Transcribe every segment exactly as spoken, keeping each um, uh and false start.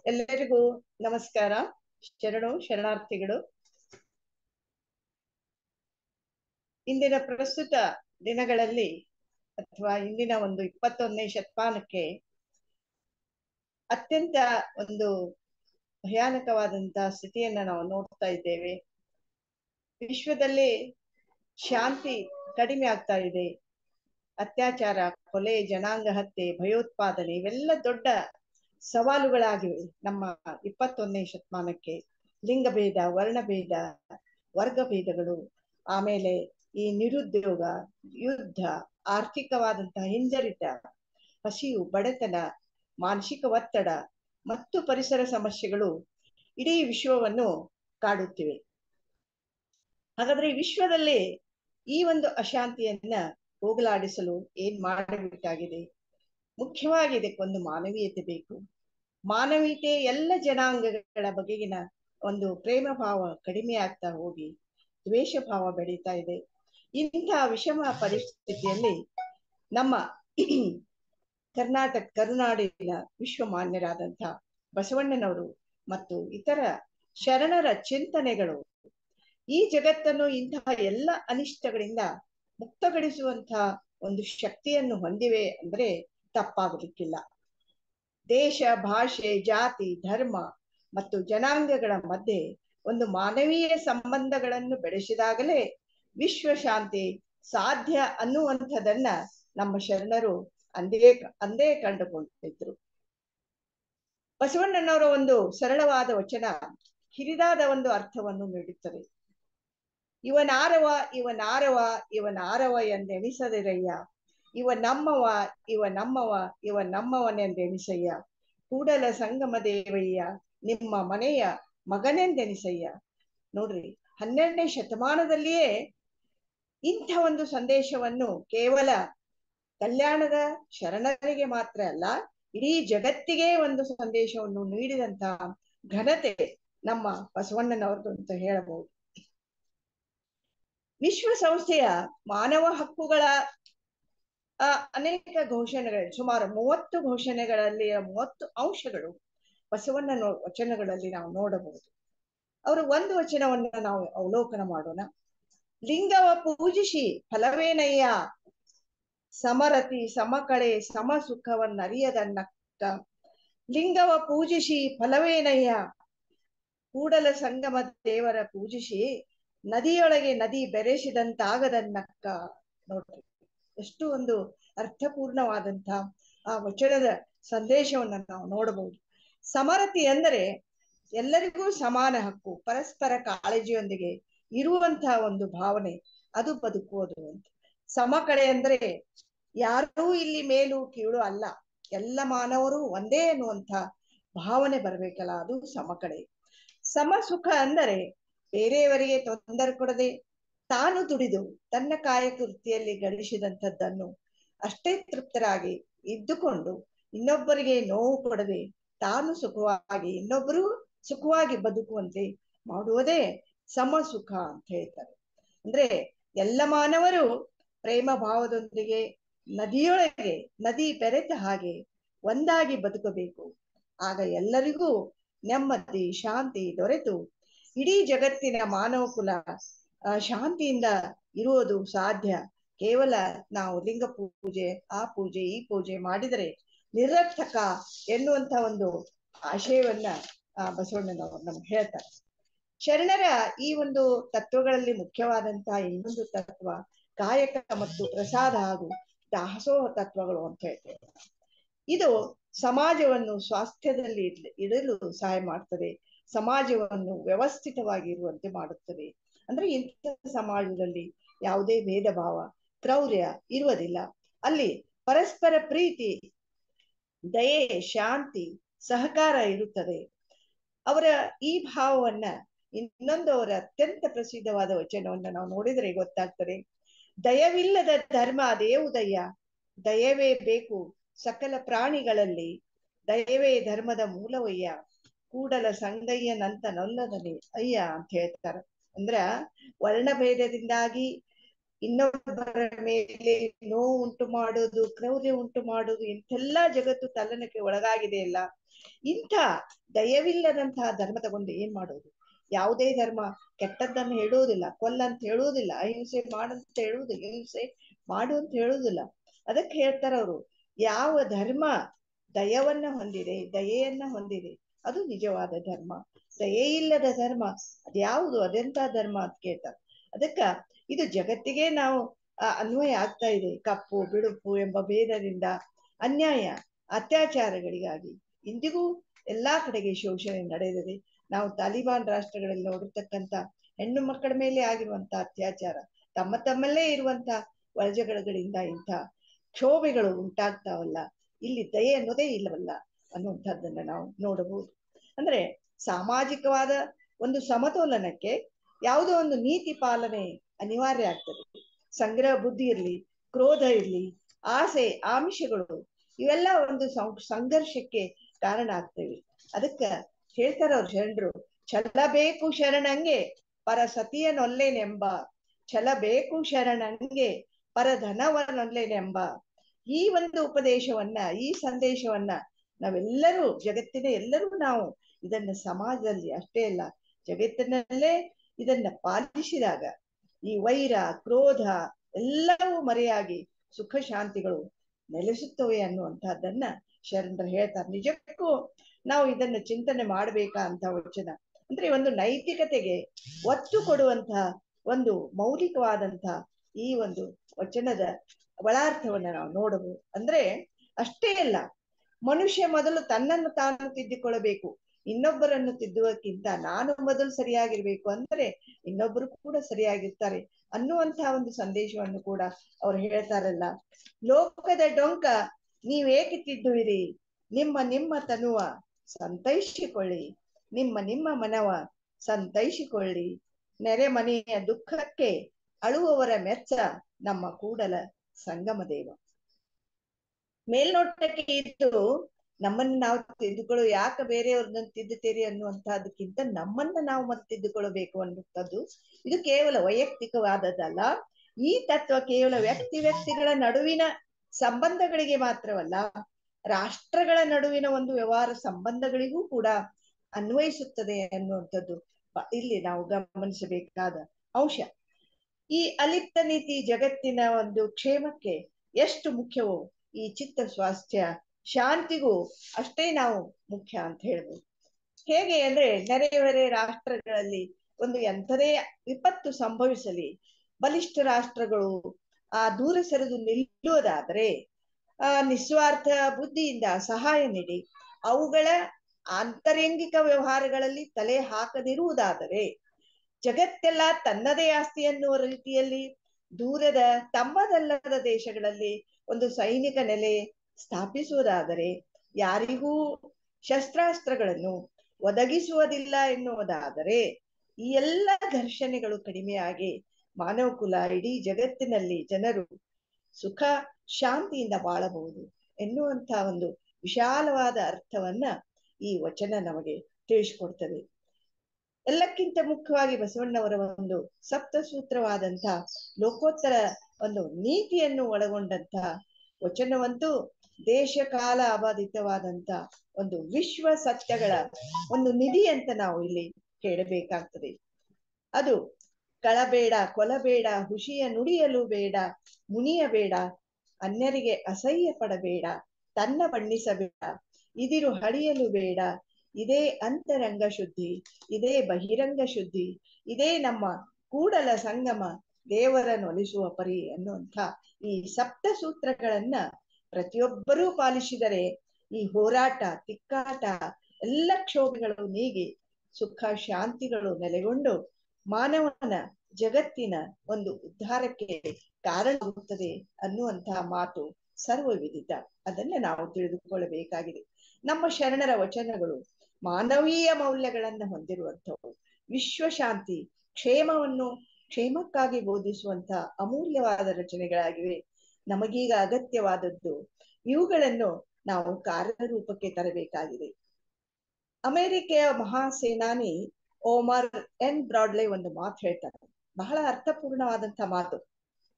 ಎಲ್ಲರಿಗೂ ನಮಸ್ಕಾರ. ಶರಣು ಶರಣಾರ್ಥಿಗಳು. ಇಂದಿನ ಪ್ರಸ್ತುತ ದಿನಗಳಲ್ಲಿ ಅಥವಾ ಇಂದಿನ ಒಂದು ಇಪ್ಪತ್ತೊಂದನೇ ಶತಮಾನಕ್ಕೆ ಅತ್ಯಂತ ಒಂದು ಭಯಾನಕವಾದಂತಹ ಸ್ಥಿತಿಯನ್ನ ನಾವು ನೋಡ್ತಾ ಇದ್ದೇವೆ. ವಿಶ್ವದಲ್ಲಿ ಶಾಂತಿ ಕಡಿಮೆ ಆಗ್ತಾ ಇದೆ. ಅತ್ಯಾಚಾರ, ಕೊಲೆ, ಜನಾಂಗ ಹತ್ಯೆ, ಭಯೋತ್ಪಾದನೆ ಇವೆಲ್ಲ ದೊಡ್ಡ ಸವಾಲುಗಳಾಗಿವೆ ನಮ್ಮ ಇಪ್ಪತ್ತೊಂದನೇ ಶತಮಾನಕ್ಕೆ. ಲಿಂಗಭೇದ, ವರ್ಣಭೇದ, ವರ್ಗಭೇದಗಳು, ಆಮೇಲೆ ಈ ನಿರುದ್ಯೋಗ, ಯುದ್ಧ, ಆರ್ಥಿಕವಾದಂತಹ ಹಿಂಜರಿತ, ಹಸಿವು, ಬಡತನ, ಮಾನಸಿಕ ಒತ್ತಡ ಮತ್ತು ಪರಿಸರ ಸಮಸ್ಯೆಗಳು ಇಡೀ ವಿಶ್ವವನ್ನು ಕಾಡುತ್ತಿವೆ. ಹಾಗಾದ್ರೆ ಈ ವಿಶ್ವದಲ್ಲಿ ಈ ಒಂದು ಅಶಾಂತಿಯನ್ನ ಹೋಗಲಾಡಿಸಲು ಏನ್ ಮಾಡಬೇಕಾಗಿದೆ? ಮುಖ್ಯವಾಗಿ ಇದಕ್ಕೊಂದು ಮಾನವೀಯತೆ ಬೇಕು. ಮಾನವೀಯತೆ ಎಲ್ಲ ಜನಾಂಗಗಳ ಬಗೆಗಿನ ಒಂದು ಪ್ರೇಮ ಭಾವ ಕಡಿಮೆ ಆಗ್ತಾ ಹೋಗಿ ದ್ವೇಷ ಭಾವ ಬೆಳೀತಾ ಇದೆ. ಇಂತಹ ವಿಷಮ ಪರಿಸ್ಥಿತಿಯಲ್ಲಿ ನಮ್ಮ ಕರ್ನಾಟಕ ಕರುನಾಡಿನ ವಿಶ್ವಮಾನ್ಯರಾದಂತಹ ಬಸವಣ್ಣನವರು ಮತ್ತು ಇತರ ಶರಣರ ಚಿಂತನೆಗಳು ಈ ಜಗತ್ತನ್ನು ಇಂತಹ ಎಲ್ಲ ಅನಿಷ್ಟಗಳಿಂದ ಮುಕ್ತಗೊಳಿಸುವಂತಹ ಒಂದು ಶಕ್ತಿಯನ್ನು ಹೊಂದಿವೆ ಅಂದ್ರೆ ತಪ್ಪಾಗಲಿಕ್ಕಿಲ್ಲ. ದೇಶ, ಭಾಷೆ, ಜಾತಿ, ಧರ್ಮ ಮತ್ತು ಜನಾಂಗಗಳ ಮಧ್ಯೆ ಒಂದು ಮಾನವೀಯ ಸಂಬಂಧಗಳನ್ನು ಬೆಳೆಸಿದಾಗಲೇ ವಿಶ್ವ ಶಾಂತಿ ಸಾಧ್ಯ ಅನ್ನುವಂಥದನ್ನ ನಮ್ಮ ಶರಣರು ಅಂದೇ ಅಂದೇ ಕಂಡುಕೊಂಡಿದ್ರು. ಬಸವಣ್ಣನವರ ಒಂದು ಸರಳವಾದ ವಚನ ಹಿರಿದಾದ ಒಂದು ಅರ್ಥವನ್ನು ನೀಡುತ್ತದೆ. ಇವನಾರವ ಇವನಾರವ ಇವನಾರವ ಎಂದೆಣಿಸದಿರಯ್ಯ, ಇವ ನಮ್ಮವ ಇವ ನಮ್ಮವ ಇವ ನಮ್ಮವನೆಂದೆಣಿಸಯ್ಯ, ಕೂಡಲ ಸಂಗಮ ದೇವಯ್ಯ ನಿಮ್ಮ ಮನೆಯ ಮಗನೆಂದೆಣಿಸಯ್ಯ. ನೋಡ್ರಿ, ಹನ್ನೆರಡನೇ ಶತಮಾನದಲ್ಲಿಯೇ ಇಂಥ ಒಂದು ಸಂದೇಶವನ್ನು ಕೇವಲ ಕಲ್ಯಾಣದ ಶರಣರಿಗೆ ಮಾತ್ರ ಅಲ್ಲ, ಇಡೀ ಜಗತ್ತಿಗೆ ಒಂದು ಸಂದೇಶವನ್ನು ನೀಡಿದಂತಹ ಘನತೆ ನಮ್ಮ ಬಸವಣ್ಣನವರದು ಅಂತ ಹೇಳಬಹುದು. ವಿಶ್ವಸಂಸ್ಥೆಯ ಮಾನವ ಹಕ್ಕುಗಳ ಆ ಅನೇಕ ಘೋಷಣೆಗಳು, ಸುಮಾರು ಮೂವತ್ತು ಘೋಷಣೆಗಳಲ್ಲಿ ಮೂವತ್ತು ಅಂಶಗಳು ಬಸವಣ್ಣನ ವಚನಗಳಲ್ಲಿ ನಾವು ನೋಡಬಹುದು. ಅವರು ಒಂದು ವಚನವನ್ನ ನಾವು ಅವಲೋಕನ ಮಾಡೋಣ. ಲಿಂಗವ ಪೂಜಿಸಿ ಫಲವೇನಯ್ಯ, ಸಮರತಿ ಸಮಕಳೆ ಸಮ ಸುಖವನ್ನರಿಯದನ್ನಕ್ಕ. ಲಿಂಗವ ಪೂಜಿಸಿ ಫಲವೇನಯ್ಯ, ಕೂಡಲ ಸಂಗಮ ದೇವರ ಪೂಜಿಸಿ ನದಿಯೊಳಗೆ ನದಿ ಬೆರೆಸಿದಂತಾಗದನ್ನಕ್ಕ. ನೋಡ್ರಿ, ಎಷ್ಟು ಒಂದು ಅರ್ಥಪೂರ್ಣವಾದಂತ ಆ ವಚನದ ಸಂದೇಶವನ್ನ ನಾವು ನೋಡಬಹುದು. ಸಮರತಿ ಅಂದರೆ ಎಲ್ಲರಿಗೂ ಸಮಾನ ಹಕ್ಕು, ಪರಸ್ಪರ ಕಾಳಜಿಯೊಂದಿಗೆ ಇರುವಂತಹ ಒಂದು ಭಾವನೆ, ಅದು ಬದುಕುವುದು ಅಂತ. ಸಮಕಳೆ ಅಂದ್ರೆ ಯಾರೂ ಇಲ್ಲಿ ಮೇಲು ಕೀಳು ಅಲ್ಲ, ಎಲ್ಲ ಮಾನವರು ಒಂದೇ ಅನ್ನುವಂಥ ಭಾವನೆ ಬರ್ಬೇಕಲ್ಲ, ಅದು ಸಮಕಳೆ. ಸಮ ಸುಖ ಅಂದರೆ ಬೇರೆಯವರಿಗೆ ತೊಂದರೆ ಕೊಡದೆ ತಾನು ದುಡಿದು ತನ್ನ ಕಾಯಕೃತಿಯಲ್ಲಿ ಗಳಿಸಿದಂಥದ್ದನ್ನು ಅಷ್ಟೇ ತೃಪ್ತರಾಗಿ ಇದ್ದುಕೊಂಡು ಇನ್ನೊಬ್ಬರಿಗೆ ನೋವು ಕೊಡದೆ ತಾನು ಸುಖವಾಗಿ ಇನ್ನೊಬ್ಬರು ಸುಖವಾಗಿ ಬದುಕುವಂತೆ ಮಾಡುವುದೇ ಸಮ ಸುಖ ಅಂತ ಹೇಳ್ತಾರೆ. ಅಂದ್ರೆ ಎಲ್ಲ ಮಾನವರು ಪ್ರೇಮ ಭಾವದೊಂದಿಗೆ ನದಿಯೊಳಗೆ ನದಿ ಬೆರೆತ ಹಾಗೆ ಒಂದಾಗಿ ಬದುಕಬೇಕು. ಆಗ ಎಲ್ಲರಿಗೂ ನೆಮ್ಮದಿ, ಶಾಂತಿ ದೊರೆತು ಇಡೀ ಜಗತ್ತಿನ ಮಾನವ ಕುಲ ಶಾಂತಿಯಿಂದ ಇರುವುದು ಸಾಧ್ಯ. ಕೇವಲ ನಾವು ಲಿಂಗ ಪೂಜೆ, ಆ ಪೂಜೆ, ಈ ಪೂಜೆ ಮಾಡಿದರೆ ನಿರರ್ಥಕ ಎನ್ನುವಂತ ಒಂದು ಆಶಯವನ್ನ ಆ ಬಸವಣ್ಣನವರು ನಮ್ಗೆ ಹೇಳ್ತಾರೆ. ಶರಣರ ಈ ಒಂದು ತತ್ವಗಳಲ್ಲಿ ಮುಖ್ಯವಾದಂತಹ ಇನ್ನೊಂದು ತತ್ವ ಕಾಯಕ ಮತ್ತು ಪ್ರಸಾದ ಹಾಗೂ ದಾಸೋಹ ತತ್ವಗಳು ಅಂತ ಹೇಳ್ತೇವೆ. ಇದು ಸಮಾಜವನ್ನು ಸ್ವಾಸ್ಥ್ಯದಲ್ಲಿ ಇಡಲು ಸಹಾಯ ಮಾಡ್ತದೆ, ಸಮಾಜವನ್ನು ವ್ಯವಸ್ಥಿತವಾಗಿ ಇರುವಂತೆ ಮಾಡುತ್ತದೆ. ಅಂದ್ರೆ ಇಂಥ ಸಮಾಜದಲ್ಲಿ ಯಾವುದೇ ಭೇದ ಭಾವ, ಕ್ರೌರ್ಯ ಇರುವುದಿಲ್ಲ. ಅಲ್ಲಿ ಪರಸ್ಪರ ಪ್ರೀತಿ, ದಯೆ, ಶಾಂತಿ, ಸಹಕಾರ ಇರುತ್ತದೆ. ಅವರ ಈ ಭಾವವನ್ನ ಇನ್ನೊಂದು ಅವರ ಅತ್ಯಂತ ಪ್ರಸಿದ್ಧವಾದ ವಚನವನ್ನ ನಾವು ನೋಡಿದರೆ ಗೊತ್ತಾಗ್ತದೆ. ದಯವಿಲ್ಲದ ಧರ್ಮ ಅದೇವುದಯ್ಯ, ದಯವೇ ಬೇಕು ಸಕಲ ಪ್ರಾಣಿಗಳಲ್ಲಿ, ದಯವೇ ಧರ್ಮದ ಮೂಲವಯ್ಯ, ಕೂಡಲ ಸಂಗಯ್ಯನಂತ ನೊಲ್ಲದನೆ ಅಯ್ಯ ಅಂತ ಹೇಳ್ತಾರೆ. ಅಂದ್ರ ವರ್ಣಭೇದದಿಂದಾಗಿ ಇನ್ನೊಬ್ಬರ ಮೇಲೆ ನೋವು ಉಂಟು ಮಾಡೋದು, ಕ್ರೌರ್ಯ ಉಂಟು ಮಾಡೋದು, ಇಂಥೆಲ್ಲಾ ಜಗತ್ತು ತಲ್ಲಣಕ್ಕೆ ಒಳಗಾಗಿದೆ ಅಲ್ಲ. ಇಂಥ ದಯವಿಲ್ಲದಂತಹ ಧರ್ಮ ತಗೊಂಡು ಏನ್ ಮಾಡೋದು? ಯಾವುದೇ ಧರ್ಮ ಕೆಟ್ಟದ್ದನ್ನು ಹೇಳುವುದಿಲ್ಲ, ಕೊಲ್ಲ ಅಂತ ಹೇಳುವುದಿಲ್ಲ, ಅಹಿಂಸೆ ಮಾಡಂತ ಹೇಳುವುದಿಲ್ಲ, ಹಿಂಸೆ ಮಾಡು ಅಂತ ಹೇಳುವುದಿಲ್ಲ. ಅದಕ್ಕೆ ಹೇಳ್ತಾರ ಅವರು, ಯಾವ ಧರ್ಮ ದಯವನ್ನ ಹೊಂದಿದೆ, ದಯೆಯನ್ನ ಹೊಂದಿದೆ, ಅದು ನಿಜವಾದ ಧರ್ಮ. ದಯೆ ಇಲ್ಲದ ಧರ್ಮ ಅದ್ಯಾವುದು, ಅದೆಂತ ಧರ್ಮ ಅಂತ ಕೇಳ್ತಾರೆ. ಅದಕ್ಕ ಇದು ಜಗತ್ತಿಗೆ ನಾವು ಆ ಅನ್ವಯ ಆಗ್ತಾ ಇದೆ. ಕಪ್ಪು ಬಿಳುಪು ಎಂಬ ಭೇದದಿಂದ ಅನ್ಯಾಯ ಅತ್ಯಾಚಾರಗಳಿಗಾಗಿ ಇಂದಿಗೂ ಎಲ್ಲಾ ಕಡೆಗೆ ಶೋಷಣೆ ನಡೆದಿದೆ. ನಾವು ತಾಲಿಬಾನ್ ರಾಷ್ಟ್ರಗಳಲ್ಲಿ ನೋಡಿರ್ತಕ್ಕಂಥ ಹೆಣ್ಣು ಮಕ್ಕಳ ಮೇಲೆ ಆಗಿರುವಂತ ಅತ್ಯಾಚಾರ, ತಮ್ಮ ತಮ್ಮಲ್ಲೇ ಇರುವಂತ ಒಳಜಗಳಗಳಿಂದ ಇಂಥ ಕ್ಷೋಭೆಗಳು ಉಂಟಾಗ್ತಾವಲ್ಲ, ಇಲ್ಲಿ ದಯೆ ಅನ್ನೋದೇ ಇಲ್ಲವಲ್ಲ ಅನ್ನುವಂಥದ್ದನ್ನ ನಾವು ನೋಡಬಹುದು. ಅಂದ್ರೆ ಸಾಮಾಜಿಕವಾದ ಒಂದು ಸಮತೋಲನಕ್ಕೆ ಯಾವುದೋ ಒಂದು ನೀತಿ ಪಾಲನೆ ಅನಿವಾರ್ಯ ಆಗ್ತದೆ. ಸಂಗ್ರಹ ಬುದ್ಧಿ ಇರ್ಲಿ, ಕ್ರೋಧ ಇರ್ಲಿ, ಆಸೆ ಆಮಿಷಗಳು ಇವೆಲ್ಲ ಒಂದು ಸಂಘರ್ಷಕ್ಕೆ ಕಾರಣ ಆಗ್ತವೆ. ಅದಕ್ಕ ಹೇಳ್ತಾರ ಅವ್ರ ಶರಣರು, ಛಲ ಬೇಕು ಶರಣಂಗೆ ಪರ ಸತಿಯನೊಲ್ಲೆನೆಂಬ, ಛಲ ಬೇಕು ಶರಣಂಗೆ ಪರ ಧನವನೊಲ್ಲೆನೆಂಬ. ಈ ಒಂದು ಉಪದೇಶವನ್ನ, ಈ ಸಂದೇಶವನ್ನ ನಾವೆಲ್ಲರೂ, ಜಗತ್ತಿನ ಎಲ್ಲರೂ ನಾವು ಇದನ್ನ ಸಮಾಜದಲ್ಲಿ ಅಷ್ಟೇ ಅಲ್ಲ ಜಗತ್ತಿನಲ್ಲೇ ಇದನ್ನ ಪಾಲಿಸಿದಾಗ ಈ ವೈರ ಕ್ರೋಧ ಎಲ್ಲವೂ ಮರೆಯಾಗಿ ಸುಖ ಶಾಂತಿಗಳು ನೆಲೆಸುತ್ತವೆ ಅನ್ನುವಂತಹದ್ದನ್ನ ಶರಣರು ಹೇಳ್ತಾರೆ. ನಿಜಕ್ಕೂ ನಾವು ಇದನ್ನ ಚಿಂತನೆ ಮಾಡ್ಬೇಕಾ ಅಂತ ವಚನ. ಅಂದ್ರೆ ಒಂದು ನೈತಿಕತೆಗೆ ಒತ್ತು ಕೊಡುವಂತಹ ಒಂದು ಮೌಲಿಕವಾದಂತಹ ಈ ಒಂದು ವಚನದ ಒಳಾರ್ಥವನ್ನ ನಾವು ನೋಡಬಹುದು. ಅಂದ್ರೆ ಅಷ್ಟೇ ಅಲ್ಲ, ಮನುಷ್ಯ ಮೊದಲು ತನ್ನನ್ನು ತಾನು ತಿದ್ದಿಕೊಳ್ಳಬೇಕು, ಇನ್ನೊಬ್ಬರನ್ನು ತಿದ್ದುವಕ್ಕಿಂತ ನಾನು ಮೊದಲು ಸರಿಯಾಗಿರ್ಬೇಕು, ಅಂದ್ರೆ ಇನ್ನೊಬ್ಬರು ಕೂಡ ಸರಿಯಾಗಿರ್ತಾರೆ ಅನ್ನುವಂತಹ ಒಂದು ಸಂದೇಶವನ್ನು ಕೂಡ ಅವ್ರು ಹೇಳ್ತಾರಲ್ಲ. ಲೋಕದ ಡೊಂಕ ನೀವೇಕೆ ತಿದ್ದುವಿರಿ, ನಿಮ್ಮ ನಿಮ್ಮ ತನುವ ಸಂತೈಸಿಕೊಳ್ಳಿ, ನಿಮ್ಮ ನಿಮ್ಮ ಮನವ ಸಂತೈಸಿಕೊಳ್ಳಿ, ನೆರೆ ಮನೆಯ ದುಃಖಕ್ಕೆ ಅಳುವವರ ಮೆಚ್ಚ ನಮ್ಮ ಕೂಡಲ ಸಂಗಮ ದೇವ. ಮೇಲ್ನೋಟಕ್ಕೆ ಇದು ನಮ್ಮನ್ನ ನಾವು ತಿದ್ದುಕೊಳ್ಳೋ, ಯಾಕೆ ಬೇರೆಯವ್ರನ್ನ ತಿದ್ದುತ್ತೀರಿ ಅನ್ನುವಂತಹದಕ್ಕಿಂತ ನಮ್ಮನ್ನ ನಾವು ಮತ್ತೆ ತಿದ್ದುಕೊಳ್ಳಬೇಕು ಅನ್ನುವಂಥದ್ದು ಇದು ಕೇವಲ ವೈಯಕ್ತಿಕವಾದದ್ದಲ್ಲ. ಈ ತತ್ವ ಕೇವಲ ವ್ಯಕ್ತಿ ವ್ಯಕ್ತಿಗಳ ನಡುವಿನ ಸಂಬಂಧಗಳಿಗೆ ಮಾತ್ರವಲ್ಲ, ರಾಷ್ಟ್ರಗಳ ನಡುವಿನ ಒಂದು ವ್ಯವಹಾರ ಸಂಬಂಧಗಳಿಗೂ ಕೂಡ ಅನ್ವಯಿಸುತ್ತದೆ ಅನ್ನುವಂಥದ್ದು ಇಲ್ಲಿ ನಾವು ಗಮನಿಸಬೇಕಾದ ಅಂಶ. ಈ ಅಲಿಪ್ತ ನೀತಿ ಜಗತ್ತಿನ ಒಂದು ಕ್ಷೇಮಕ್ಕೆ ಎಷ್ಟು ಮುಖ್ಯವೋ ಈ ಚಿತ್ತ ಸ್ವಾಸ್ಥ್ಯ ಶಾಂತಿಗೂ ಅಷ್ಟೇ ನಾವು ಮುಖ್ಯ ಅಂತ ಹೇಳ್ಬೋದು. ಹೇಗೆ ಅಂದ್ರೆ, ನೆರೆಹೊರೆ ರಾಷ್ಟ್ರಗಳಲ್ಲಿ ಒಂದು ಎಂಥದೇ ವಿಪತ್ತು ಸಂಭವಿಸಲಿ, ಬಲಿಷ್ಠ ರಾಷ್ಟ್ರಗಳು ಆ ದೂರ ಸರಿದು ನಿಲ್ಲುವುದಾದರೆ, ಆ ನಿಸ್ವಾರ್ಥ ಬುದ್ಧಿಯಿಂದ ಸಹಾಯ ನೀಡಿ ಅವುಗಳ ಆಂತರಂಗಿಕ ವ್ಯವಹಾರಗಳಲ್ಲಿ ತಲೆ ಹಾಕದಿರುವುದಾದರೆ, ಜಗತ್ತೆಲ್ಲ ತನ್ನದೇ ಆಸ್ತಿ ಎನ್ನುವ ರೀತಿಯಲ್ಲಿ ದೂರದ ತಮ್ಮದಲ್ಲದ ದೇಶಗಳಲ್ಲಿ ಒಂದು ಸೈನಿಕ ನೆಲೆ ಸ್ಥಾಪಿಸುವುದಾದರೆ, ಯಾರಿಗೂ ಶಸ್ತ್ರಾಸ್ತ್ರಗಳನ್ನು ಒದಗಿಸುವುದಿಲ್ಲ ಎನ್ನುವುದಾದರೆ, ಈ ಎಲ್ಲ ಘರ್ಷಣೆಗಳು ಕಡಿಮೆಯಾಗಿ ಮಾನವ ಕುಲ, ಇಡೀ ಜಗತ್ತಿನಲ್ಲಿ ಜನರು ಸುಖ ಶಾಂತಿಯಿಂದ ಬಾಳಬಹುದು ಎನ್ನುವಂತ ಒಂದು ವಿಶಾಲವಾದ ಅರ್ಥವನ್ನ ಈ ವಚನ ನಮಗೆ ತಿಳಿಸಿಕೊಡ್ತದೆ. ಎಲ್ಲಕ್ಕಿಂತ ಮುಖ್ಯವಾಗಿ ಬಸವಣ್ಣವರ ಒಂದು ಸಪ್ತಸೂತ್ರವಾದಂಥ ಲೋಕೋತ್ತರ ಒಂದು ನೀತಿಯನ್ನು ಒಳಗೊಂಡಂತ ವಚನವಂತೂ ದೇಶ ಕಾಲ ಅಬಾಧಿತವಾದಂತ ಒಂದು ವಿಶ್ವ ಸತ್ಯಗಳ ಒಂದು ನಿಧಿ ಅಂತ ನಾವು ಇಲ್ಲಿ ಹೇಳಬೇಕಾಗ್ತದೆ. ಅದು ಕಳಬೇಡ, ಕೊಲಬೇಡ, ಹುಷಿಯ ನುಡಿಯಲು ಬೇಡ, ಮುನಿಯಬೇಡ, ಅನ್ಯರಿಗೆ ಅಸಹ್ಯ ಪಡಬೇಡ, ತನ್ನ ಬಣ್ಣಿಸಬೇಡ, ಇದಿರು ಹಳಿಯಲು ಬೇಡ, ಇದೇ ಅಂತರಂಗ ಶುದ್ಧಿ, ಇದೇ ಬಹಿರಂಗ ಶುದ್ಧಿ, ಇದೇ ನಮ್ಮ ಕೂಡಲ ಸಂಗಮ ದೇವರನ್ನು ಒಲಿಸುವ ಪರಿ ಅನ್ನುವಂಥ ಈ ಸಪ್ತ ಸೂತ್ರಗಳನ್ನ ಪ್ರತಿಯೊಬ್ಬರೂ ಪಾಲಿಸಿದರೆ ಈ ಹೋರಾಟ, ತಿಕ್ಕಾಟ, ಎಲ್ಲ ಕ್ಷೋಭೆಗಳು ನೀಗಿ ಸುಖ ಶಾಂತಿಗಳು ನೆಲೆಗೊಂಡು ಮಾನವನ ಜಗತ್ತಿನ ಒಂದು ಉದ್ಧಾರಕ್ಕೆ ಕಾರಣವಾಗುತ್ತದೆ ಅನ್ನುವಂತಹ ಮಾತು ಸರ್ವವಿದಿತ. ಅದನ್ನ ನಾವು ತಿಳಿದುಕೊಳ್ಳಬೇಕಾಗಿದೆ. ನಮ್ಮ ಶರಣರ ವಚನಗಳು ಮಾನವೀಯ ಮೌಲ್ಯಗಳನ್ನ ಹೊಂದಿರುವಂಥವು, ವಿಶ್ವಶಾಂತಿ ಕ್ಷೇಮವನ್ನು ಕ್ಷೇಮಕ್ಕಾಗಿ ಬೋಧಿಸುವಂತ ಅಮೂಲ್ಯವಾದ ರಚನೆಗಳಾಗಿವೆ. ನಮಗೀಗ ಅಗತ್ಯವಾದದ್ದು ಇವುಗಳನ್ನು ನಾವು ಕಾರ್ಯರೂಪಕ್ಕೆ ತರಬೇಕಾಗಿದೆ. ಅಮೆರಿಕೆಯ ಮಹಾಸೇನಾನಿ ಓಮರ್ ಎನ್ ಬ್ರಾಡ್ಲೆ ಒಂದು ಮಾತು ಹೇಳ್ತಾರೆ, ಬಹಳ ಅರ್ಥಪೂರ್ಣವಾದಂತ ಮಾತು.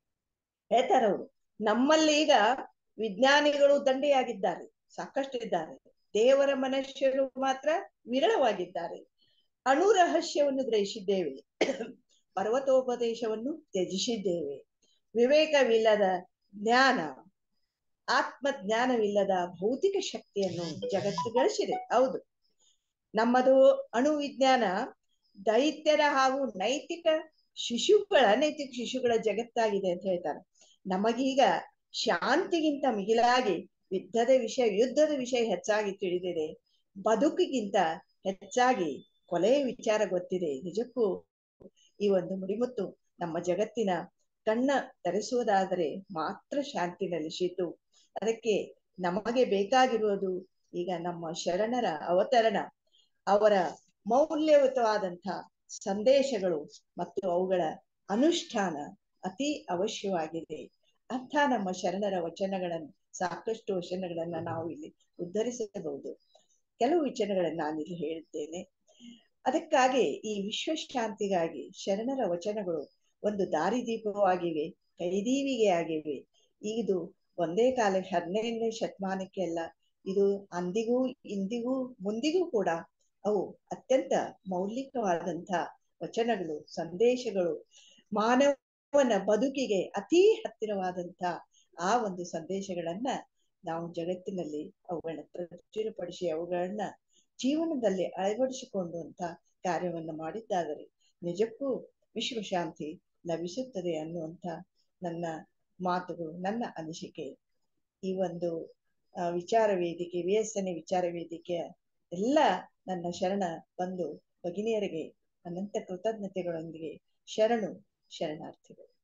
ಹೇಳ್ತಾರವ್ರು. ನಮ್ಮಲ್ಲಿ ಈಗ ವಿಜ್ಞಾನಿಗಳು ದಂಡೆಯಾಗಿದ್ದಾರೆ, ಸಾಕಷ್ಟು ಇದ್ದಾರೆ. ದೇವರ ಮನುಷ್ಯರು ಮಾತ್ರ ವಿರಳವಾಗಿದ್ದಾರೆ. ಅಣು ರಹಸ್ಯವನ್ನು ಗ್ರಹಿಸಿದ್ದೇವೆ, ಪರ್ವತೋಪದೇಶವನ್ನು ತ್ಯಜಿಸಿದ್ದೇವೆ. ವಿವೇಕವಿಲ್ಲದ ಜ್ಞಾನ, ಆತ್ಮ ಜ್ಞಾನವಿಲ್ಲದ ಭೌತಿಕ ಶಕ್ತಿಯನ್ನು ಜಗತ್ತು ಗಳಿಸಿದೆ. ಹೌದು, ನಮ್ಮದು ಅಣು ವಿಜ್ಞಾನ ದೈತ್ಯರ ಹಾಗೂ ನೈತಿಕ ಶಿಶುಗಳ ನೈತಿಕ ಶಿಶುಗಳ ಜಗತ್ತಾಗಿದೆ ಅಂತ ಹೇಳ್ತಾರೆ. ನಮಗೀಗ ಶಾಂತಿಗಿಂತ ಮಿಗಿಲಾಗಿ ಯುದ್ಧದ ವಿಷಯ ಯುದ್ಧದ ವಿಷಯ ಹೆಚ್ಚಾಗಿ ತಿಳಿದಿದೆ. ಬದುಕಿಗಿಂತ ಹೆಚ್ಚಾಗಿ ಕೊಲೆಯ ವಿಚಾರ ಗೊತ್ತಿದೆ. ನಿಜಕ್ಕೂ ಈ ಒಂದು ನುಡಿಮುತ್ತು ನಮ್ಮ ಜಗತ್ತಿನ ಕಣ್ಣ ತೆರೆಸುವುದಾದರೆ ಮಾತ್ರ ಶಾಂತಿ ನೆಲೆಸಿತು. ಅದಕ್ಕೆ ನಮಗೆ ಬೇಕಾಗಿರುವುದು ಈಗ ನಮ್ಮ ಶರಣರ ಅವತರಣ, ಅವರ ಮೌಲ್ಯಯುತವಾದಂಥ ಸಂದೇಶಗಳು ಮತ್ತು ಅವುಗಳ ಅನುಷ್ಠಾನ ಅತಿ ಅವಶ್ಯವಾಗಿದೆ. ಅಂಥ ನಮ್ಮ ಶರಣರ ವಚನಗಳನ್ನು, ಸಾಕಷ್ಟು ವಚನಗಳನ್ನ ನಾವು ಇಲ್ಲಿ ಉದ್ಧರಿಸಬಹುದು. ಕೆಲವು ವಚನಗಳನ್ನು ನಾನಿಲ್ಲಿ ಹೇಳುತ್ತೇನೆ. ಅದಕ್ಕಾಗಿ ಈ ವಿಶ್ವಶಾಂತಿಗಾಗಿ ಶರಣರ ವಚನಗಳು ಒಂದು ದಾರಿದೀಪವಾಗಿವೆ, ಕೈದೀವಿಗೆ ಆಗಿವೆ. ಇದು ಒಂದೇ ಕಾಲ ಹದಿನೈದನೇ ಶತಮಾನಕ್ಕೆ ಅಲ್ಲ, ಇದು ಅಂದಿಗೂ ಇಂದಿಗೂ ಮುಂದಿಗೂ ಕೂಡ ಅವು ಅತ್ಯಂತ ಮೌಲಿಕವಾದಂಥ ವಚನಗಳು, ಸಂದೇಶಗಳು, ಮಾನವನ ಬದುಕಿಗೆ ಅತಿ ಹತ್ತಿರವಾದಂಥ ಆ ಒಂದು ಸಂದೇಶಗಳನ್ನ ನಾವು ಜಗತ್ತಿನಲ್ಲಿ ಅವುಗಳನ್ನ ಪ್ರಚುರಪಡಿಸಿ ಅವುಗಳನ್ನ ಜೀವನದಲ್ಲಿ ಅಳವಡಿಸಿಕೊಂಡುವಂತ ಕಾರ್ಯವನ್ನು ಮಾಡಿದ್ದಾದರೆ ನಿಜಕ್ಕೂ ವಿಶ್ವಶಾಂತಿ ಲಭಿಸುತ್ತದೆ ಅನ್ನುವಂಥ ನನ್ನ ಮಾತುಗಳು, ನನ್ನ ಅನಿಸಿಕೆ. ಈ ಒಂದು ವಿಚಾರ ವೇದಿಕೆ, ವಿ ಎಸ್ ಎನ್ ಎ ವಿಚಾರ ವೇದಿಕೆಯ ಎಲ್ಲ ನನ್ನ ಶರಣ ಬಂಧು ಭಗಿನಿಯರಿಗೆ ಅನಂತ ಕೃತಜ್ಞತೆಗಳೊಂದಿಗೆ ಶರಣು ಶರಣಾರ್ಥಿಗಳು.